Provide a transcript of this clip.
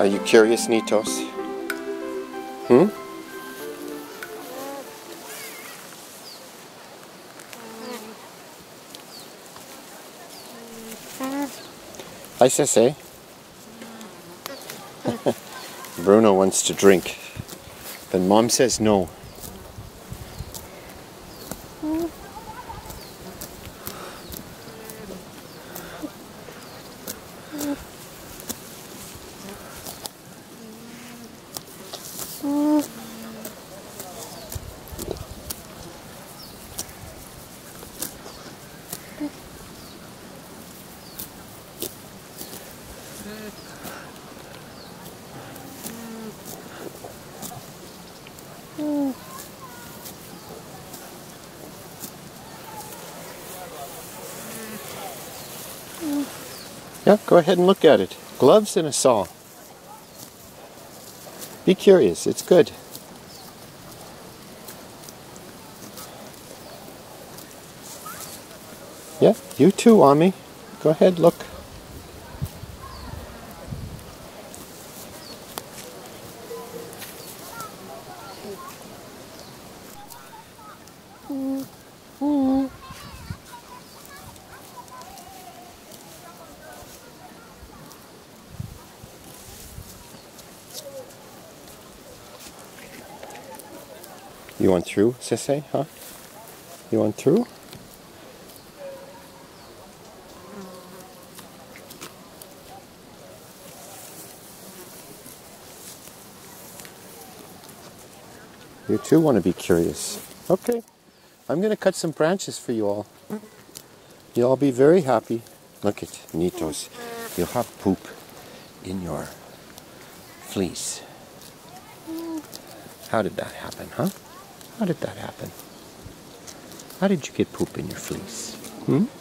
Are you curious, Nitos? Hmm? Hi, Sese. Bruno wants to drink, but Mom says no. Yeah, go ahead and look at it. Gloves and a saw. Be curious, it's good. Yeah, you too, Ami. Go ahead, look. You want through, Sese, huh? You want through? You too want to be curious. Okay, I'm going to cut some branches for you all. You'll all be very happy. Look at Nitos. You'll have poop in your fleece. How did that happen, huh? How did that happen? How did you get poop in your fleece? Hmm?